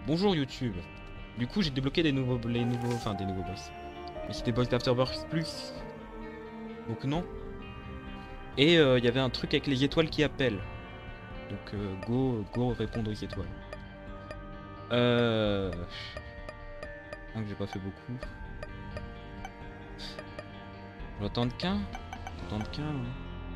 Bonjour YouTube. Du coup, j'ai débloqué des nouveaux boss. Mais c'était boss d'Afterburst plus. Donc non. Et il y avait un truc avec les étoiles qui appellent. Donc go répondre aux étoiles. Donc j'ai pas fait beaucoup. J'entends qu'un. J'entends qu'un. Hein.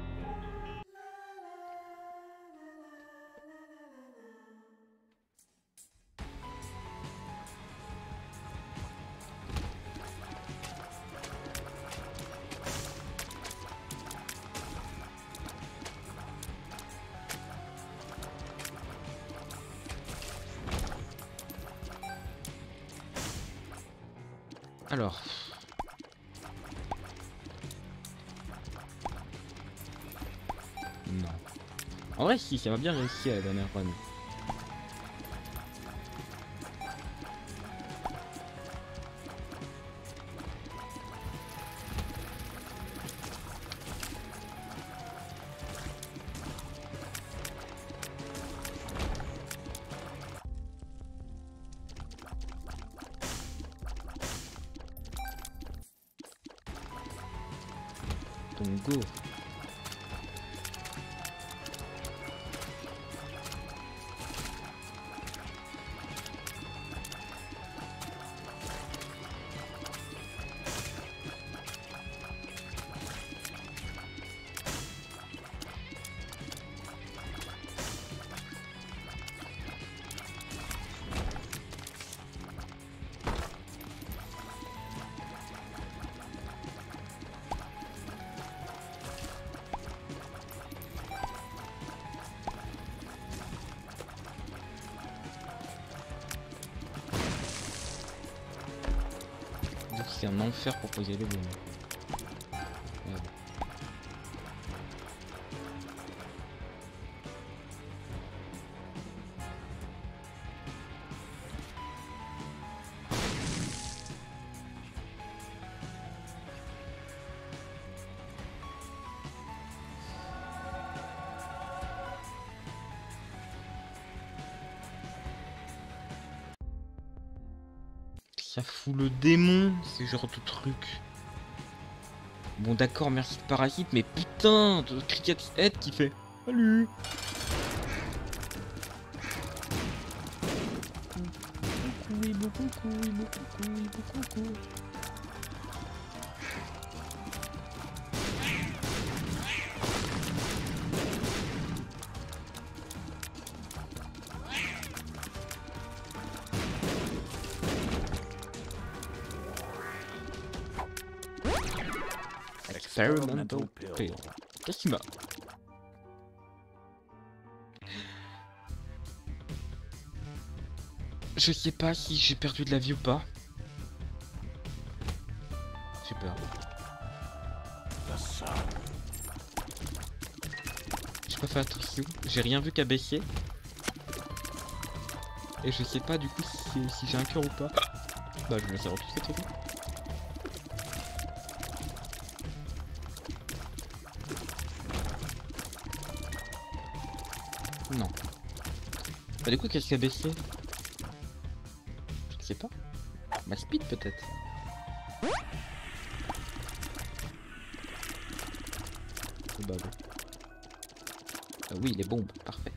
Alors. Non. En vrai, si, ça m'a bien réussi à la dernière run. Donc go. C'est un enfer pour poser les bombes. Ouais. Ça fout le démon, ces genres de trucs. Bon d'accord, merci de parasite, mais putain de Cricket Head qui fait salut. Coucou. Experimental pill. Qu'est-ce qu'il m'a? Je sais pas si j'ai perdu de la vie ou pas. J'ai peur. J'ai pas fait attention, j'ai rien vu qu'à baisser. Et je sais pas du coup si j'ai un cœur ou pas. Bah je me laisse repousser cette fois. Non. Bah du coup qu'est-ce qui a baissé? Je sais pas. Ma speed peut-être. Bah oui. Oui les bombes, parfait.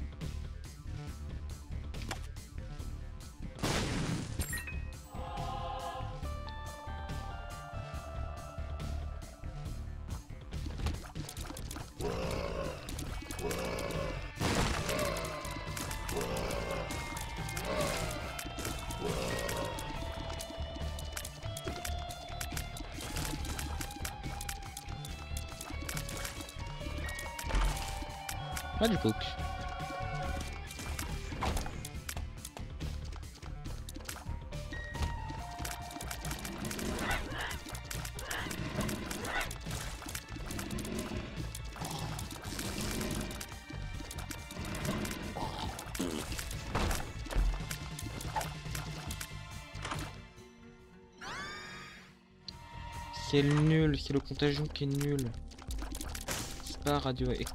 Ah du coke. C'est nul, c'est le contagion qui est nul. C'est pas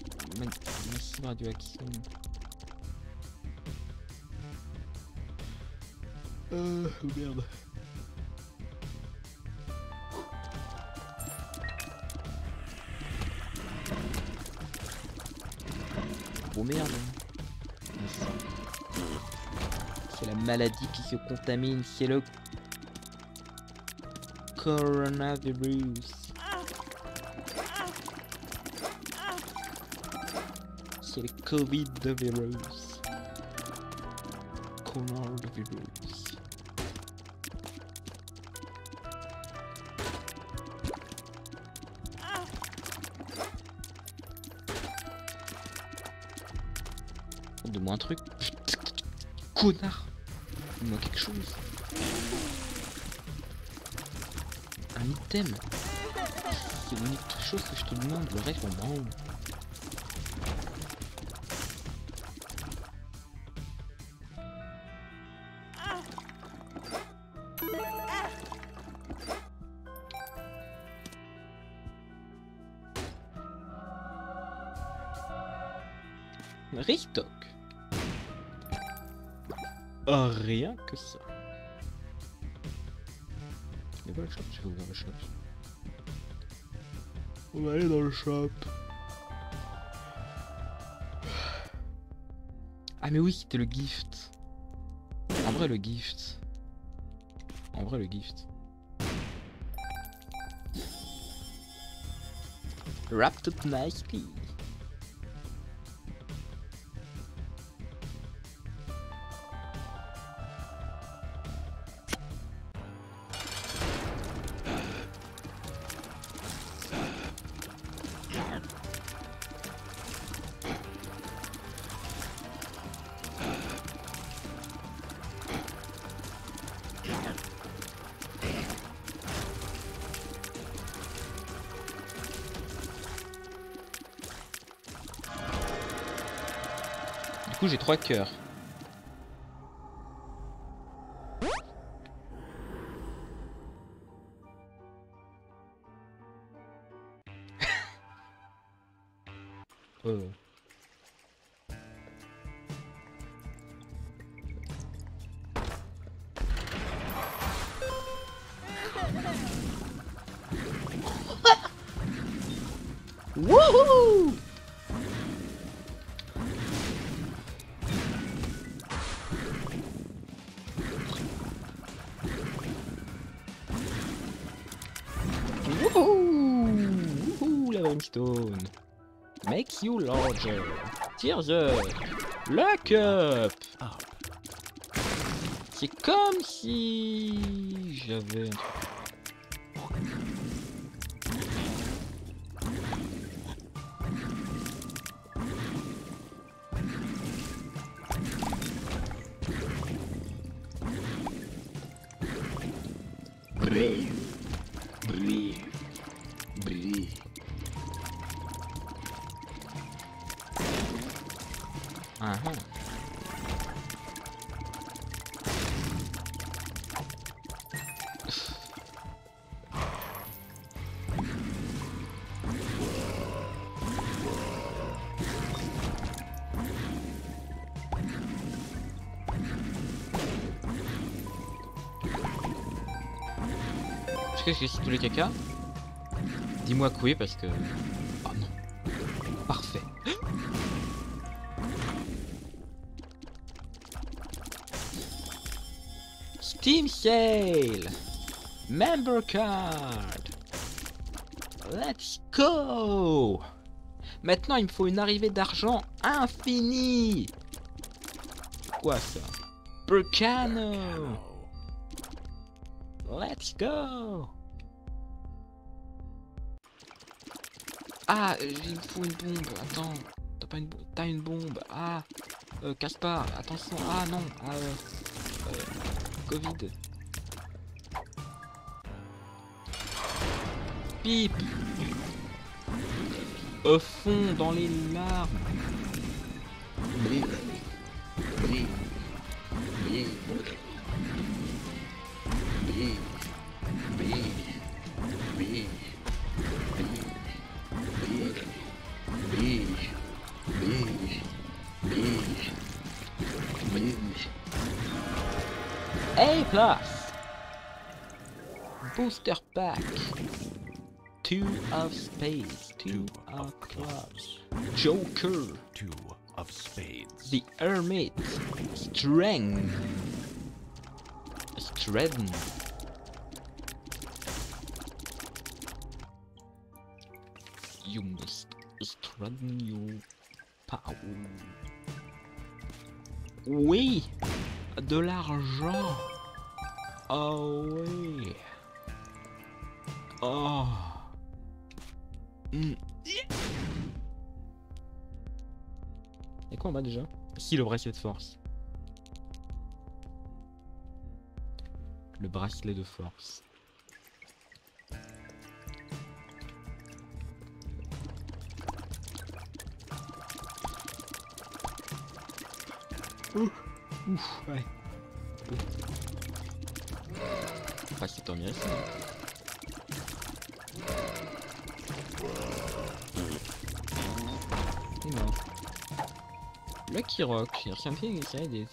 massive radioaction. Merde. Oh merde. C'est la maladie qui se contamine, c'est le coronavirus. C'est le Covid-virus. Coronavirus. Donne-moi un truc. Connard. Donne-moi quelque chose. Un item. C'est l'unique chose que je te demande. Le reste, on branle. Restock. Oh, rien que ça. Mais voilà le shop, je vais ouvrir le shop. On va aller dans le shop. Ah mais oui, c'était le gift. En vrai le gift. En vrai le gift. Wrapped up nicely. Du coup j'ai 3 cœurs. Oh. Wouhou! Wouhou! La brimstone makes you larger. Tears up. Lock up. C'est comme si j'avais un truc. Brille. Brille. Brille. Ah ah. Est-ce que c'est tous les caca? Dis-moi que oui parce que... Oh non. Parfait. Steam Sale! Member Card! Let's go! Maintenant il me faut une arrivée d'argent infinie! Quoi ça? Burkano! Let's go! Ah, il me faut une bombe. Attends, t'as pas une bombe? T'as une bombe. Ah, casse pas. Attention. Ah non. Ah, Covid. Pipe. Au fond, dans les larmes. Brille. Brille. Brille. Brille. Brille. Brille. A plus. Booster pack. 2 of spades. 2 of clubs. Joker. 2 of spades. The Hermit. Strength. You must strengthen your power. Oui, de l'argent. Oh oui. Oh. Et quoi en bas déjà? Si, le bracelet de force. Le bracelet de force. Ouf, ouais. Pas si tant mieux. Il est mort. Lucky Rock, something inside it.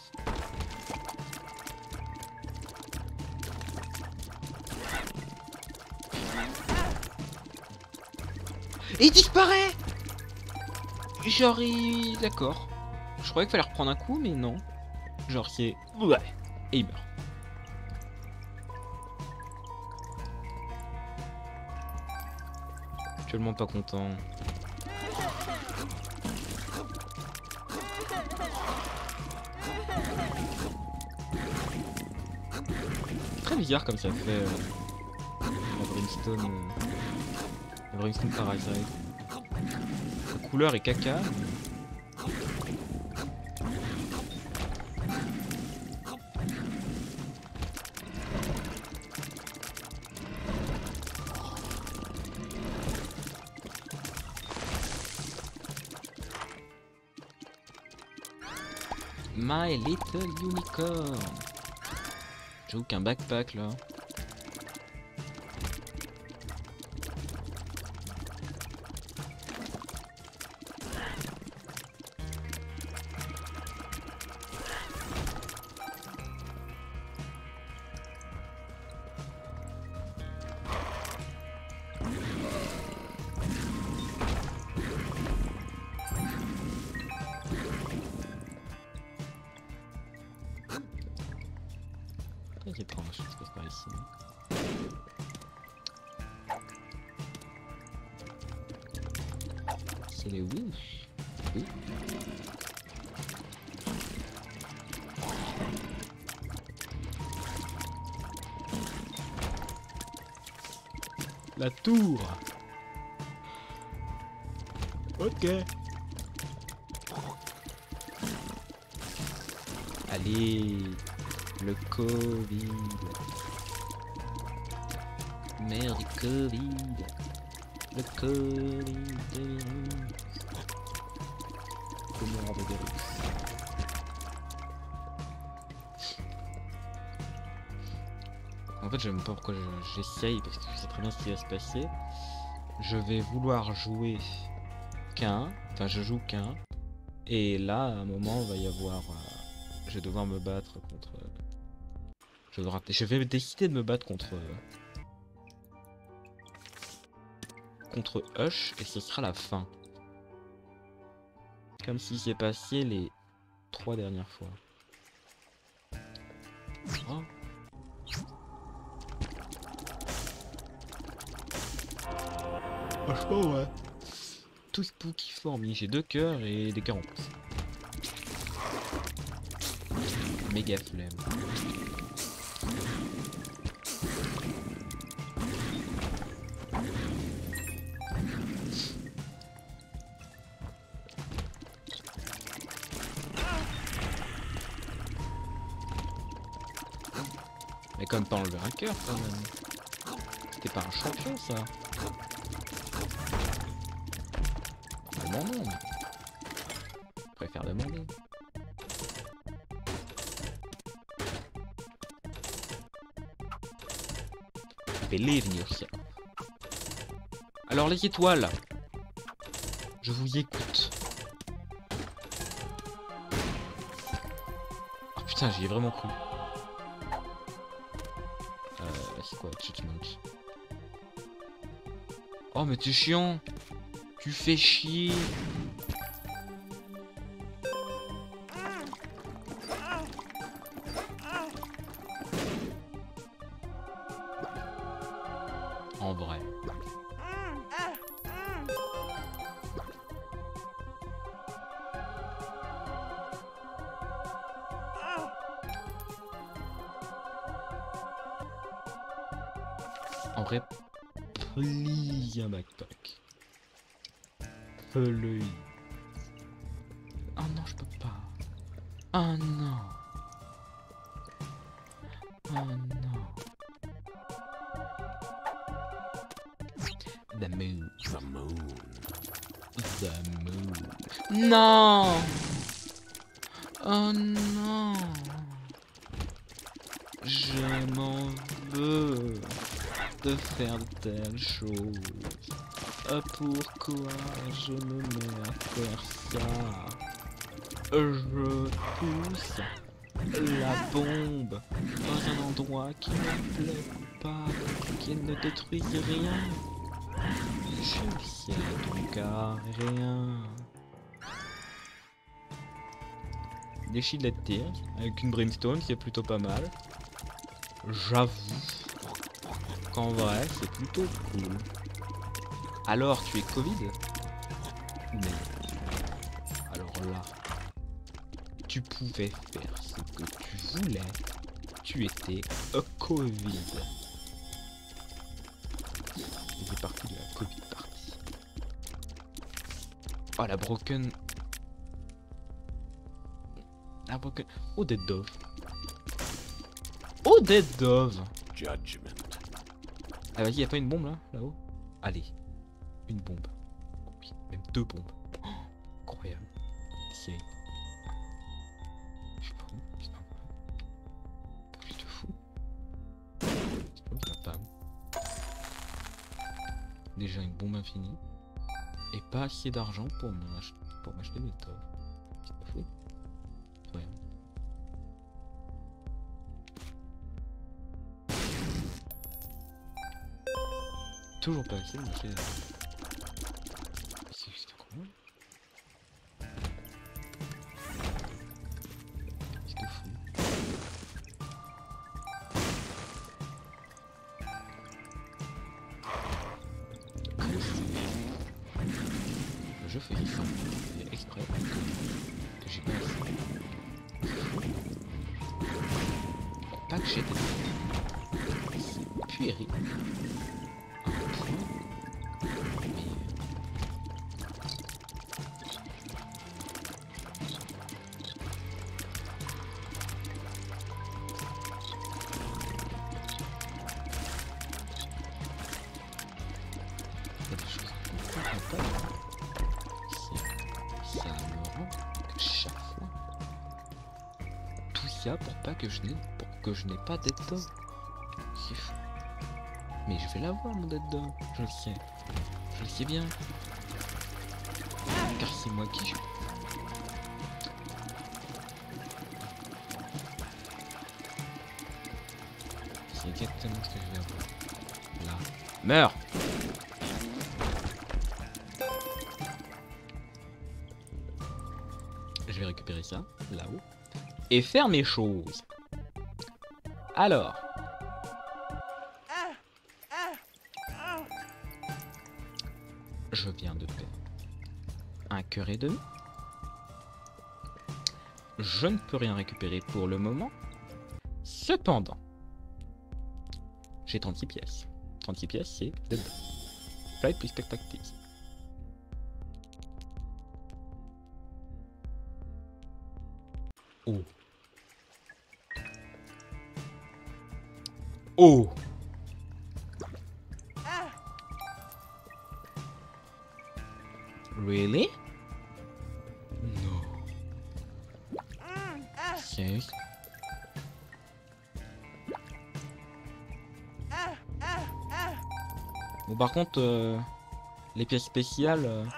Et il disparaît. Genre il... D'accord. Je croyais qu'il fallait reprendre un coup, mais non. Genre c'est... Ouais. Et il meurt. Actuellement pas content. Très bizarre comme ça fait la Brimstone. La Brimstone Parasite. La couleur est caca. My Little Unicorn. J'avoue qu'un backpack là. Très étrange ce qui se passe par ici. C'est les wish. Oui. La tour. Ok. Allez. Le Covid. Merde, Covid. Le Covid. Comment de virus. En fait, je sais même pas pourquoi j'essaye, parce que je sais très bien ce qui va se passer. Je vais vouloir jouer qu'un. Enfin, je joue qu'un. Et là, à un moment, il va y avoir... je vais devoir me battre contre... Je vais décider de me battre contre Hush et ce sera la fin. Comme si c'est passé les 3 dernières fois. Oh. Franchement ouais. Tout spooky fourmi, j'ai 2 cœurs et des cœurs en plus. Méga flemme. Mais comme pas enlever un cœur quand même. C'était pas un champion ça. Demandons. Je préfère demander. Believe in yourself. Alors les étoiles. Je vous écoute. Oh putain, j'y ai vraiment cru. c'est quoi Judgment? Oh mais t'es chiant. Tu fais chier. En vrai. En vrai, please un backpack. Please. Oh non, je peux pas. Oh non. Oh non. The moon. The moon. The moon. Non. Oh non. Je m'en veux de faire de telles choses. Pourquoi je me mets à faire ça? Je pousse la bombe dans un endroit qui ne plaît pas, qui ne détruit rien. Je sais donc à rien. Des shielded tears avec une brimstone, c'est plutôt pas mal. J'avoue qu'en vrai, c'est plutôt cool. Alors, tu es Covid? Mais alors là, tu pouvais faire ce que tu voulais. Tu étais Covid. C'est parti de la Covid partie. Oh la broken. La broken. Oh Dead Dove. Oh Dead Dove. Judgment. Ah vas-y, y'a pas une bombe là, là-haut? Allez, une bombe. Oui, même 2 bombes. Oh, incroyable. C'est... Je sais pas où, c'est pas où. Plus de fou. C'est pas où, c'est pas où. Déjà une bombe infinie. Et pas assez d'argent pour m'acheter des tops. C'est pas fou. Ouais. Toujours pas assez, mais c'est... C'est cool. C'est de fou. Le jeu faisait ça, il faisait exprès que j'ai pas assez. Pas que j'ai des... C'est puéril. Ça me rend que chaque fois tout ça pour pas que je n'ai pas Dead Dove. C'est fou. Mais je vais l'avoir mon Dead Dove, je le sais. Je le sais bien. Car c'est moi qui joue. C'est exactement ce que je vais avoir. Là. Meurs! Je vais récupérer ça, là-haut, et faire mes choses. Alors. Je viens de perdre un cœur et demi. Je ne peux rien récupérer pour le moment. Cependant, j'ai 36 pièces. 36 pièces, c'est Dead Dove. Flight plus Tactics. Oh. Oh. Really? No. Sérieux? Bon par contre, les pièces spéciales,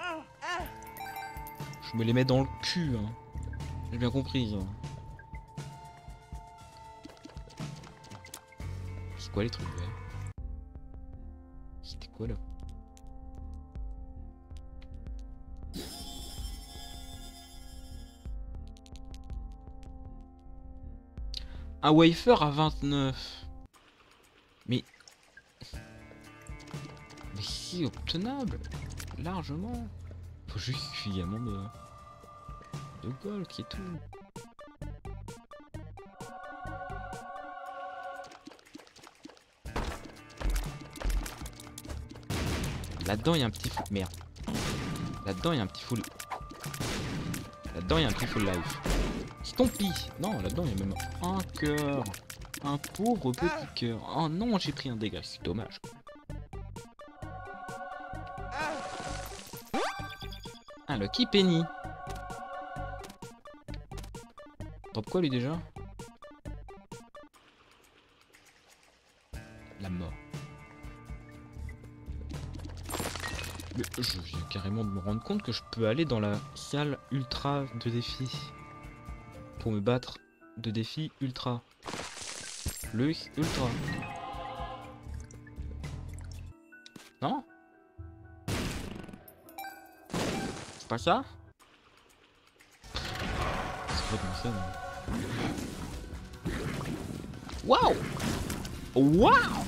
je me les mets dans le cul. Hein. J'ai bien compris. C'est quoi les trucs verts? C'était quoi là? Un wafer à 29. Mais si obtenable. Largement. Faut juste suffisamment de gold qui est tout. Là-dedans il y a un petit full. Merde. Là-dedans il y a un petit full. Là-dedans il y a un petit full life. Stompy. Non, là-dedans il y a même un cœur. Un pauvre petit cœur. Oh non, j'ai pris un dégât, c'est dommage. Un Lucky Penny. Drop quoi lui déjà? La mort. Mais je viens carrément de me rendre compte que je peux aller dans la salle ultra de défi. Pour me battre de défi ultra. Le ultra. Non? C'est pas ça? C'est pas comme ça, non? Waouh! Waouh!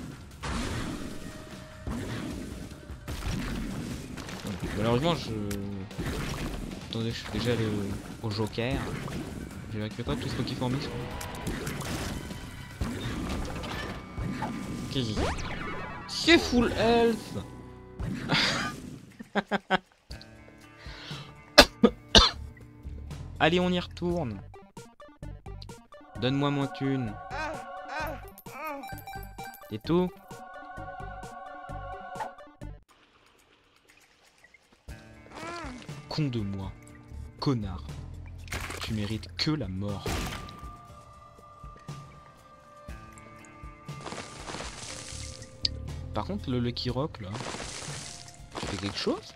Malheureusement, attendez, je suis déjà allé au Joker. J'ai récupéré pas tout ce qu'il faut en mise. C'est full health. Allez, on y retourne. Donne-moi mon thune. Et tout. Con de moi. Connard. Tu mérites que la mort. Par contre, le Lucky Rock, là... Tu fais quelque chose?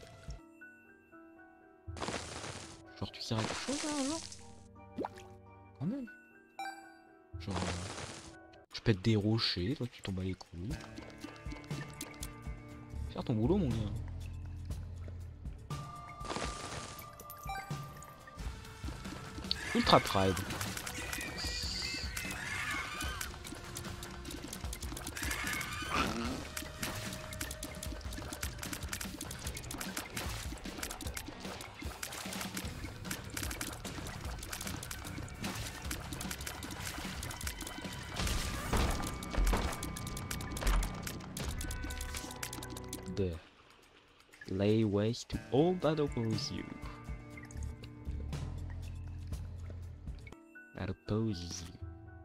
Genre, tu sers à quelque chose, là, genre? Quand même. Genre... je pète des rochers, toi, tu tombes à les couilles. Faire ton boulot, mon gars. Ultra Pride. The lay waste to all that oppose you. That opposes you.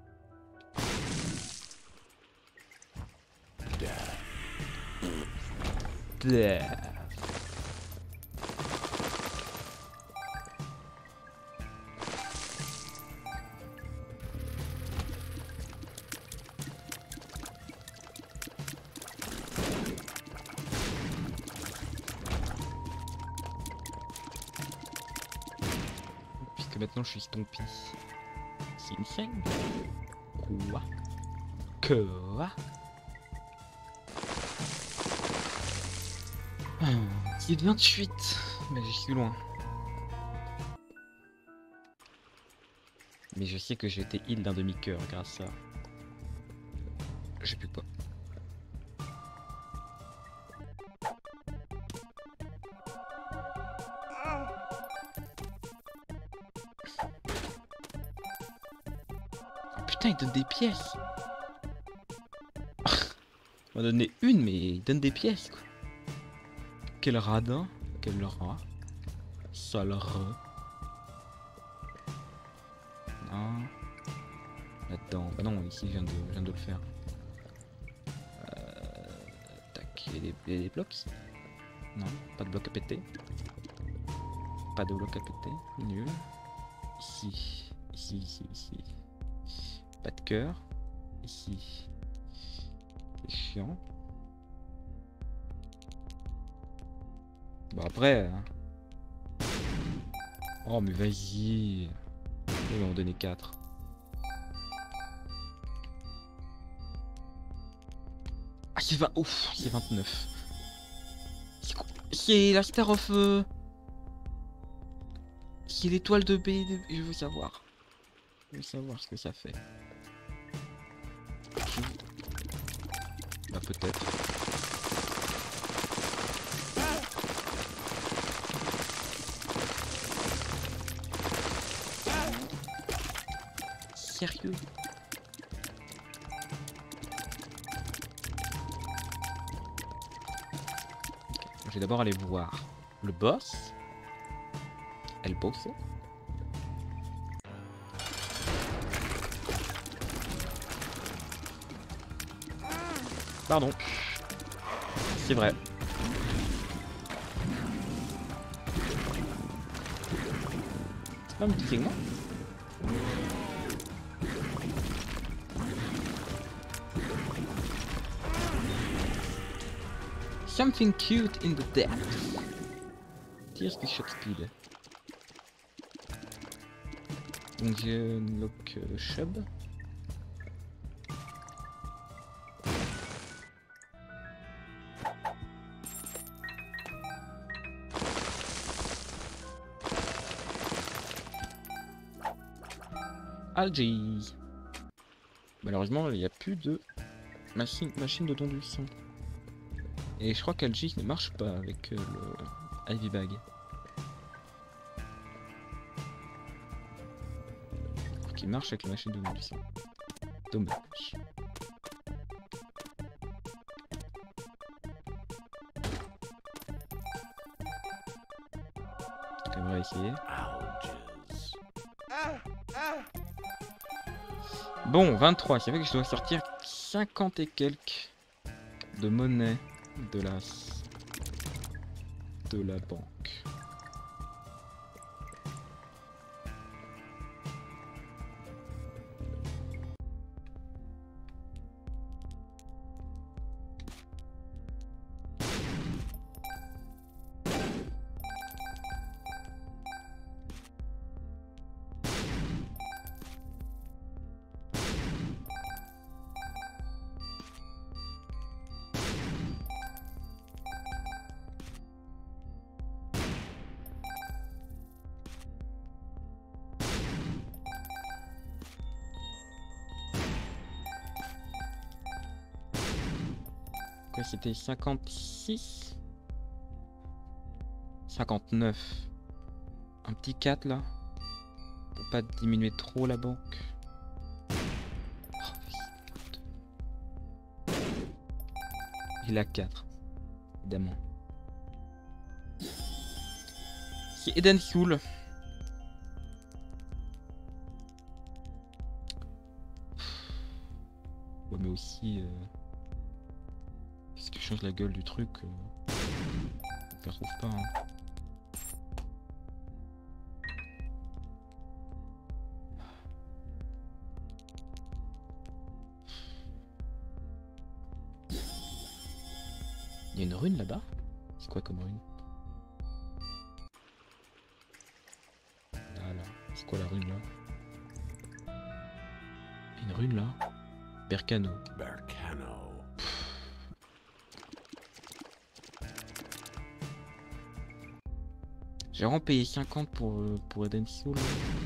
Death. Puisque maintenant je suis Stompy. C'est une scène. Quoi? Quoi? Il est de 28. Mais je suis loin. Mais je sais que j'ai été heal d'un demi-cœur grâce à... J'ai plus quoi. Putain, il donne des pièces. On m'a donné une, mais il donne des pièces, quoi. Quel radin. Quel rat. Sale rat. Non. Là-dedans. Bah non, ici, je viens de le faire. Tac. Il y a des blocs ici. Non, pas de bloc à péter. Pas de bloc à péter. Nul. Ici. Ici, ici, ici. Pas de cœur. Ici. C'est chiant. Bon après... Hein. Oh mais vas-y. Ils vont en donner 4. Ah, c'est 20. Ouf, c'est 29. C'est la Star of. C'est l'étoile de B. Je veux savoir. Je veux savoir ce que ça fait. Bah, peut-être. Sérieux? Je vais d'abord aller voir le boss. El boss. Pardon. C'est vrai. C'est pas un petit segment? Something cute in the depths. Here's the shot speed. Donc j'ai unlock Shub. Algae. Malheureusement, il n'y a plus de machine de don du sang. Et je crois qu'Algae ne marche pas avec le Ivy Bag. Qui marche avec la machine de don du sang. Dommage. On va essayer. Bon, 23, c'est vrai que je dois sortir 50 et quelques de monnaie de la banque. C'était 56 59. Un petit 4 là pour pas diminuer trop la banque. Et la 4 évidemment. C'est Eden Soul. Ouais mais aussi qu'est-ce qui change la gueule du truc on ne retrouve pas hein. Il y a une rune là-bas? C'est quoi comme rune? Ah là, c'est quoi la rune là? Une rune là? Berkano. J'ai vraiment payé 50 pour Eden Soul.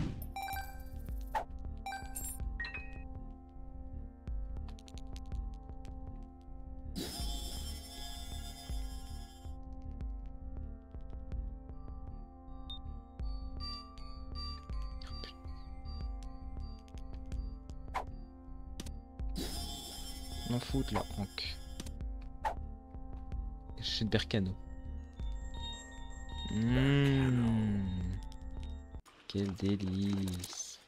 M'en foutre la hanque. Chez Berkano. Quel délice.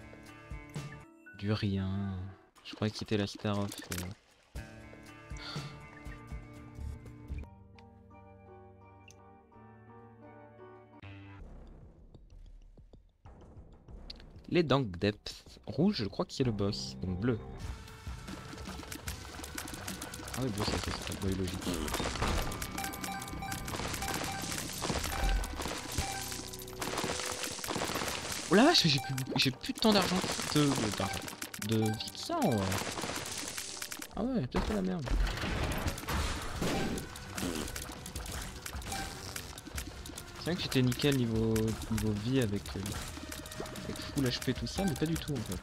Du rien. Je croyais que c'était la Star of. Les Dank Depths. Rouge, je crois que c'est le boss. Donc bleu. Ah oui, bleu, ça c'est pas logique. Oh la vache, j'ai plus tant d'argent de vie que ça en vrai. Ah ouais, peut-être la merde. C'est vrai que j'étais nickel niveau vie avec full HP tout ça, mais pas du tout en fait.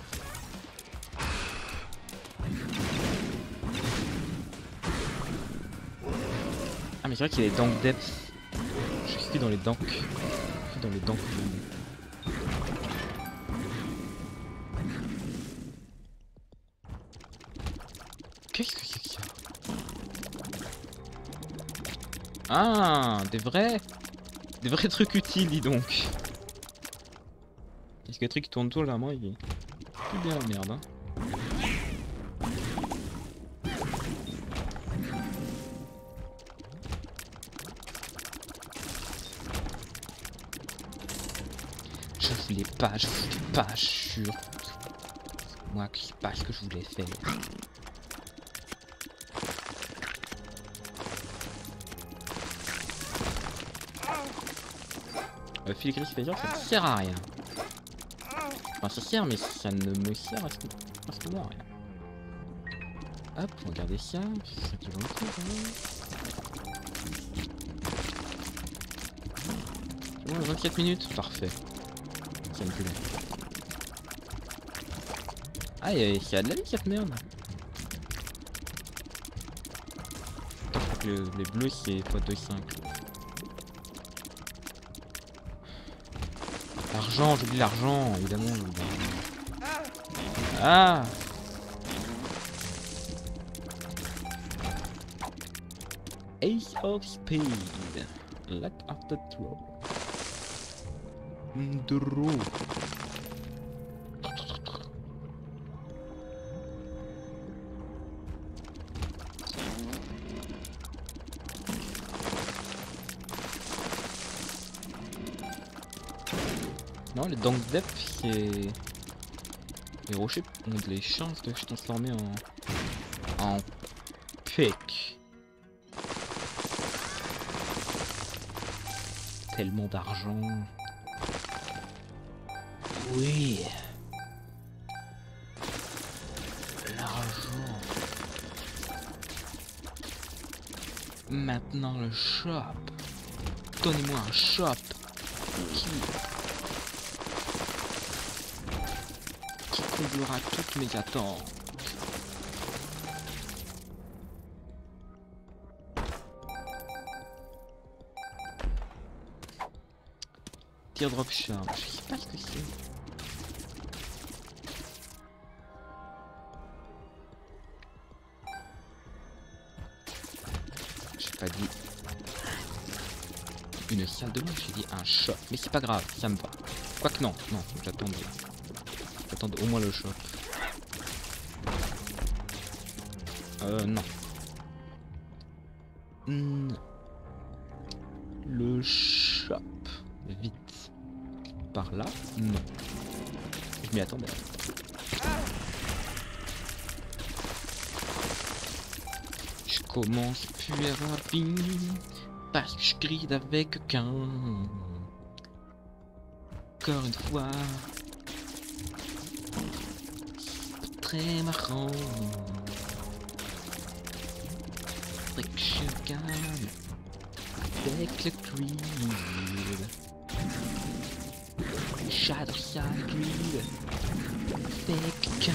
Ah mais c'est vrai qu'il y a les dank depth. Je suis dans les danks. Je suis dans les danks. Qu'est-ce que c'est que ça? Ah, des vrais trucs utiles, dis donc. Parce que le truc qui tourne tout là, moi, il est plus bien la merde. Hein. Je voulais pas, je suis sûr. Moi, je sais pas ce que je voulais faire. Filigree Phaser, ça ne sert à rien. Enfin, ça sert, mais ça ne me sert à ce moment à rien. Hop, on va regarder ça. C'est ça qui va me faire. C'est bon, 27 minutes. Parfait. Ça me plaît. Ah, il y a de la vie cette merde. Attends, je crois que les bleus c'est x2,5. L'argent, j'oublie l'argent, évidemment. Ah! Ace of Spade. Luck after throw. Draw. Non, les dank depth, c'est... Les rochers ont des chances de se transformer en pique. Tellement d'argent. Oui. L'argent. Maintenant le shop. Donnez-moi un shop. Qui comblera toutes mes attentes. Teardrop charm, je sais pas ce que c'est. J'ai pas dit une salle de match, j'ai dit un shop. Mais c'est pas grave, ça me va. Quoique non, j'attends au moins le shop. Non. Le shop. Vite. Par là, non. Je m'y attendais. Je commence plus à rapide parce que je grille avec quelqu'un. Encore une fois. C'est très marrant. Avec que je gagne avec le creed. J'adore ça, creed. Avec quelqu'un.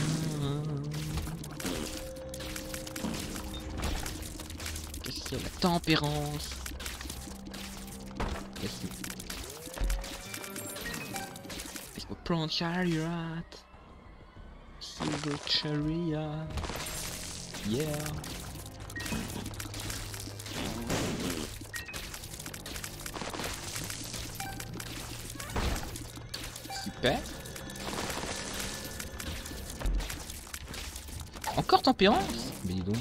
Qu'est-ce que c'est la tempérance? Est-ce que prendre chariot? Silver chariot. Yeah. Super. Encore tempérance? Mais dis donc.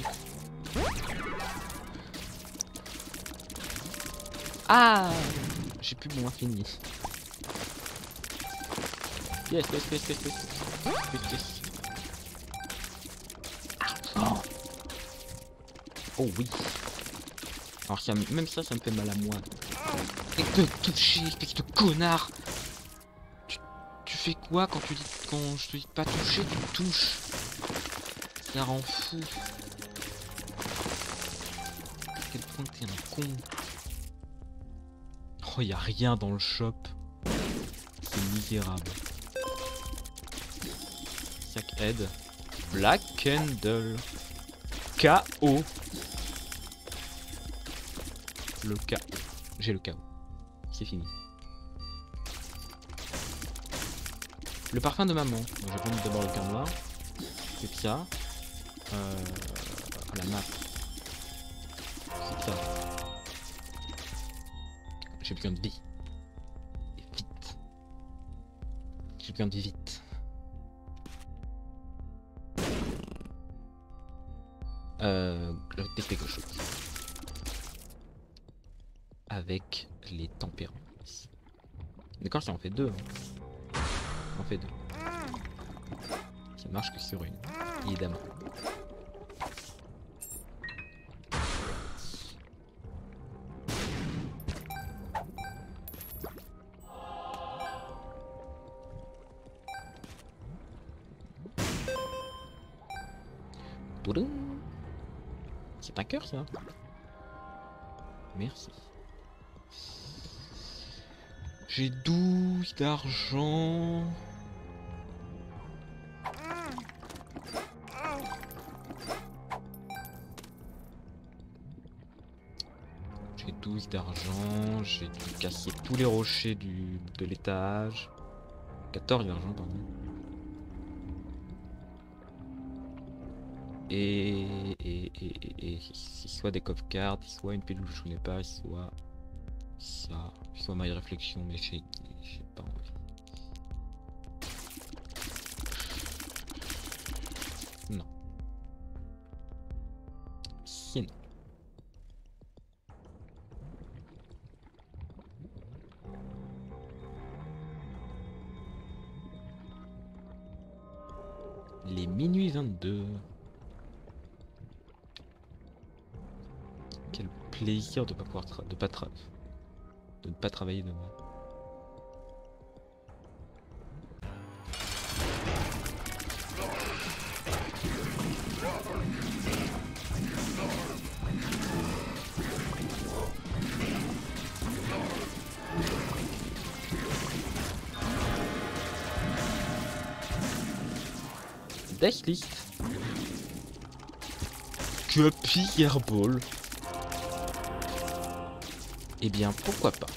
Ah, j'ai plus mon infini. Yes. Oh. Oh oui. Alors ça, même ça me fait mal à moi. Et de toucher, espèce de connard. Tu fais quoi quand je te dis pas toucher, tu me touches. Ça rend fou. contre, t'es un con. Oh, y a rien dans le shop. C'est misérable. Sac aide. Black Candle. KO. Le KO. J'ai le KO. C'est fini. Le parfum de maman. Bon, je vais prendre d'abord le cœur noir. C'est ça. La map. C'est ça. J'ai besoin de vie. Et vite. J'ai besoin de vie vite. Je vais tester quelque chose. Avec les tempérances. D'accord, ça en fait deux. Hein. Ça en fait deux. Ça marche que sur une, évidemment. Toudou. C'est un cœur ça. Merci. J'ai 12 d'argent. J'ai 12 d'argent. J'ai dû casser tous les rochers de l'étage. 14 d'argent, pardon. Et c'est soit des coffre cards, soit une pilule que je connais pas, soit ça, soit ma réflexion, mais j'ai pas envie. Non. C'est non. Les minuit 22. Quel plaisir de pas pouvoir de ne pas travailler demain. Deathlist. Copy Airball. Eh bien, pourquoi pas.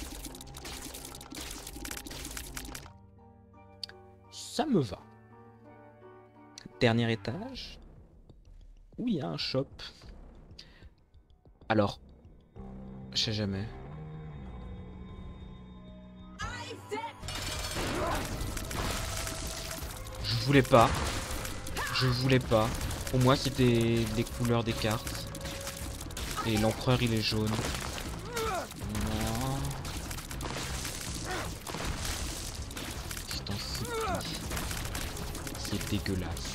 Ça me va. Dernier étage. Où il y a un shop. Alors, je sais jamais. Je voulais pas. Je voulais pas. Pour moi, c'était les couleurs des cartes. Et l'empereur, il est jaune. Non. Je t'en supplie. C'est dégueulasse.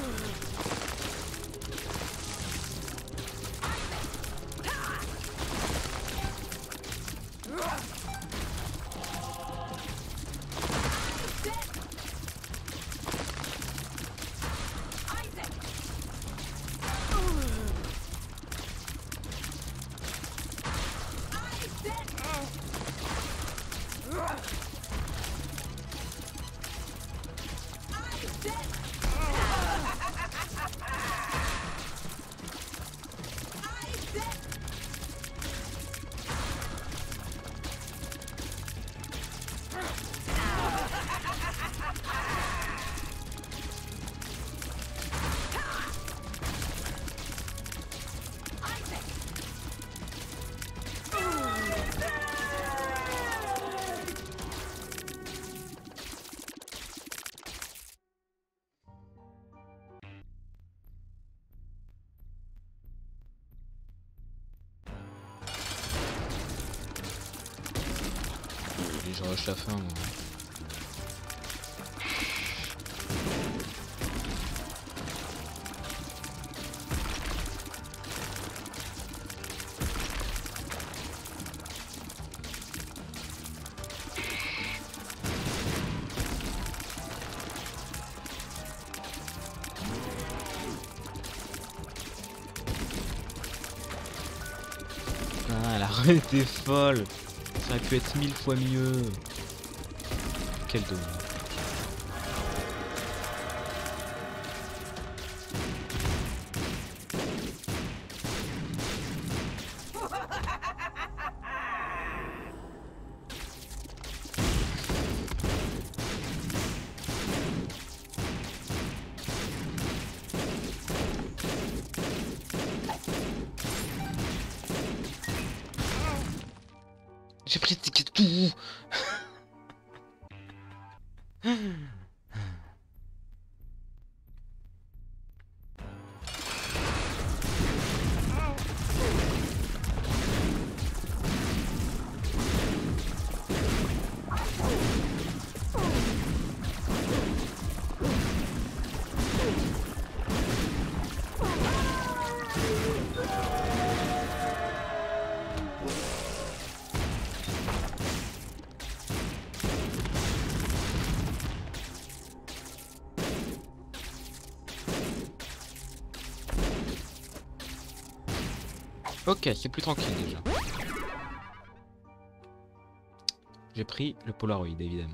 Je rush la fin, moi. aurait été folle. Ça aurait pu être 1000 fois mieux. Quel dommage. J'ai pris tout. Ok, c'est plus tranquille déjà. J'ai pris le Polaroid évidemment.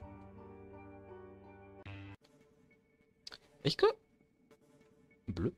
Est-ce que... Bleu.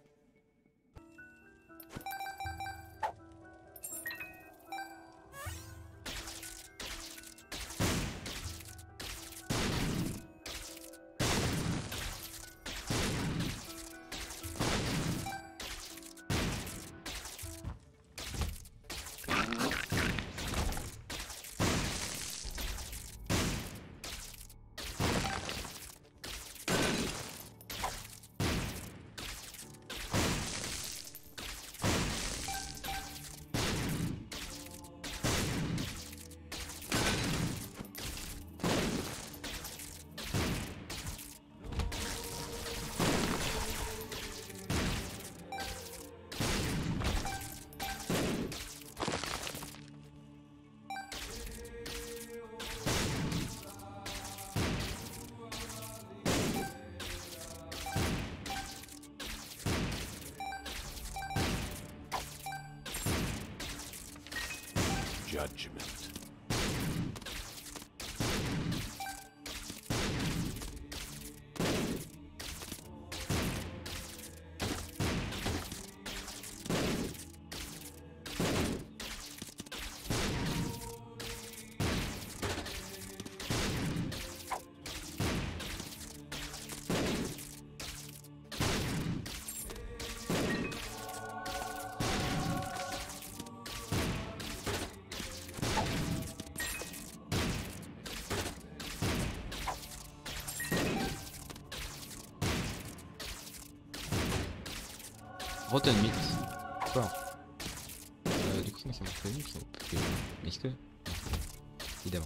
Judgment. Rotten Meat. Quoi du coup, ça m'a fait mieux, ça m'a fait mieux. Mais est-ce que... Non. Évidemment.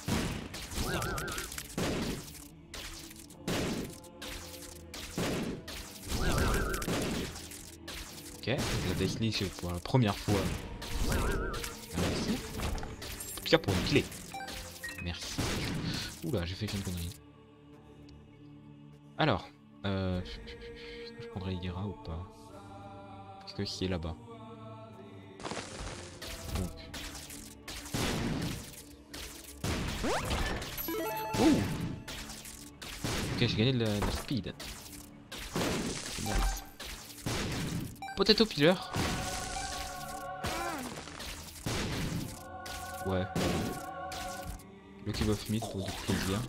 Ok, la Destiny c'est pour la première fois. Merci. En tout cas pour une clé. Merci. Oula, j'ai fait une connerie. Alors, est-ce que je prendrais Ira ou pas? Parce que c'est là-bas. Donc. Oh. Ok, j'ai gagné de la speed. C'est nice. Potato Peeler. Ouais. Le Cube of Meat pour du plaisir.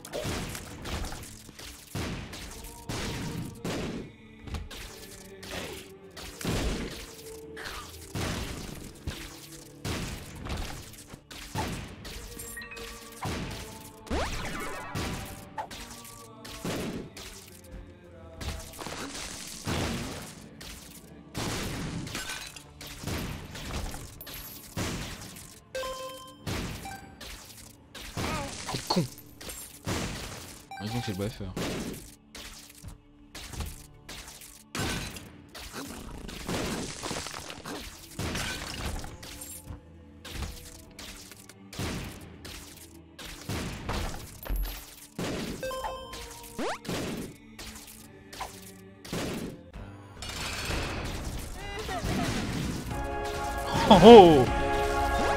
Con. Heureusement que c'est le buffer. Oh oh.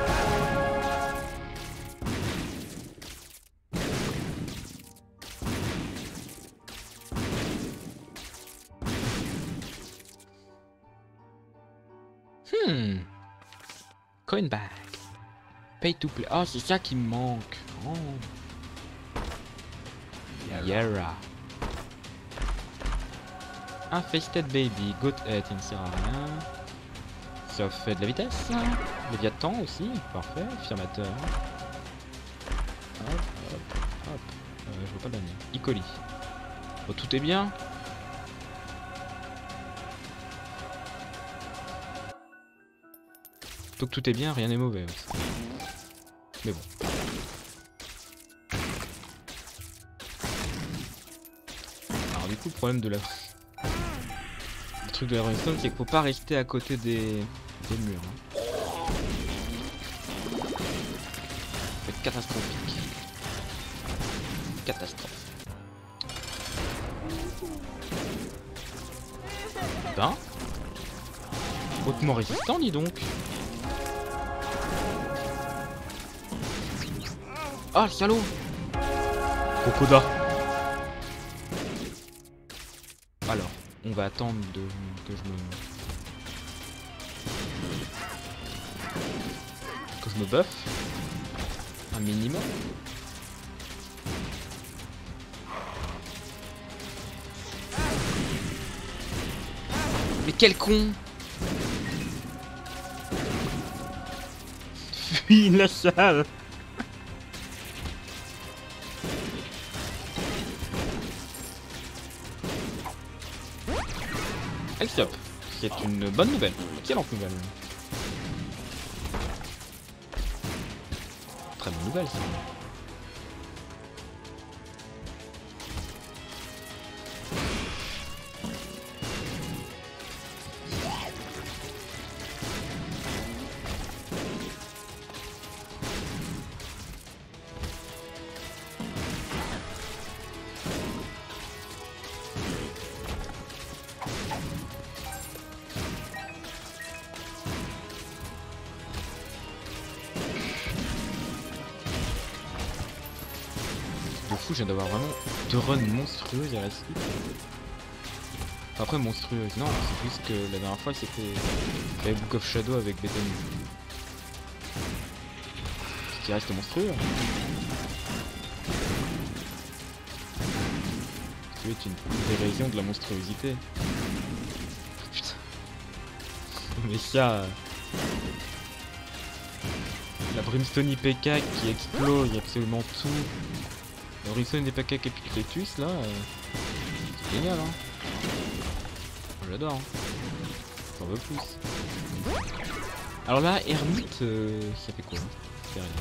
Coin bag. Pay to play. Oh, c'est ça qui me manque. Oh. Yara. Infested baby. Goat head, il ne sert à rien. Ça fait de la vitesse. Léviathan aussi. Parfait. Affirmateur. Hop, hop, hop. Je vois pas le dernier. Icoli. Bon, tout est bien. Donc tout est bien, rien n'est mauvais aussi. Mais bon. Alors du coup, le problème de la... Le truc de la redstone, c'est qu'il faut pas rester à côté des murs. Hein. C'est catastrophique. Catastrophe. Ben, hautement résistant, dis donc. Ah, le salaud! Crocodile. Alors, on va attendre que je me buff un minimum. Mais quel con! Fuis la salle! Stop. C'est une bonne nouvelle. Excellente nouvelle. Très bonne nouvelle ça. Je viens d'avoir vraiment 2 runs monstrueuses à la suite. Enfin, après monstrueuses, non, c'est juste que la dernière fois c'était avec Book of Shadow avec Bethany. Ce qui reste monstrueux. Tu es une dérision de la monstruosité. Putain. Mais ça... La Brimstone IPK qui explose absolument tout. Le Brimstone IPK Epicletus là, c'est génial hein. J'adore. Hein. J'en veux plus. Alors là, Hermite, ça fait quoi hein? C'est rien.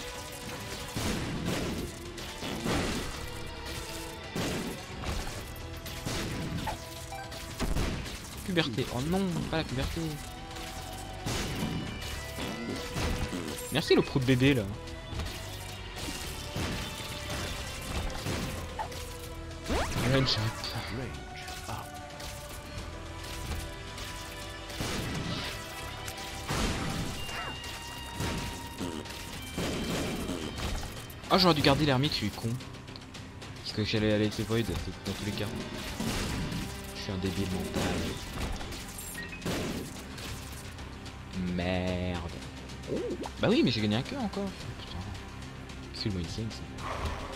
Puberté. Oh non, pas la puberté. Merci le pro de bébé là. Range up. Ah, j'aurais dû garder l'ermite, je suis con. Parce que j'allais aller avec les void dans tous les cas. Je suis un débile mental. Merde. Oh. Bah oui, mais j'ai gagné un cœur encore. Oh, putain. C'est le moyen ça.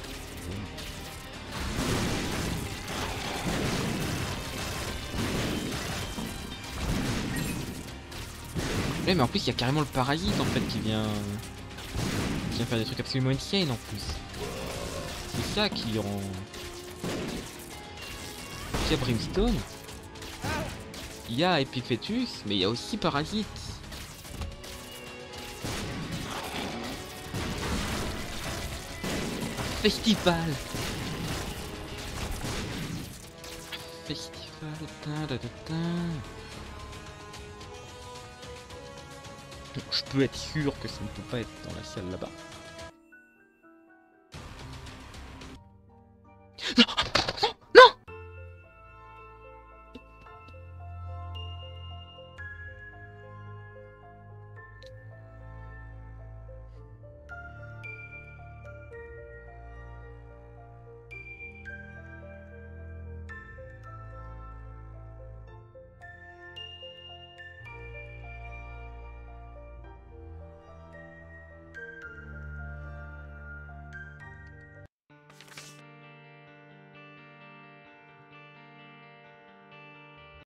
Ouais, mais en plus il y a carrément le parasite en fait qui vient faire des trucs absolument insane en plus. C'est ça qui rend... Il y a Brimstone, il y a Epiphétus, mais il y a aussi Parasite. Festival. Je peux être sûr que ça ne peut pas être dans la salle là-bas.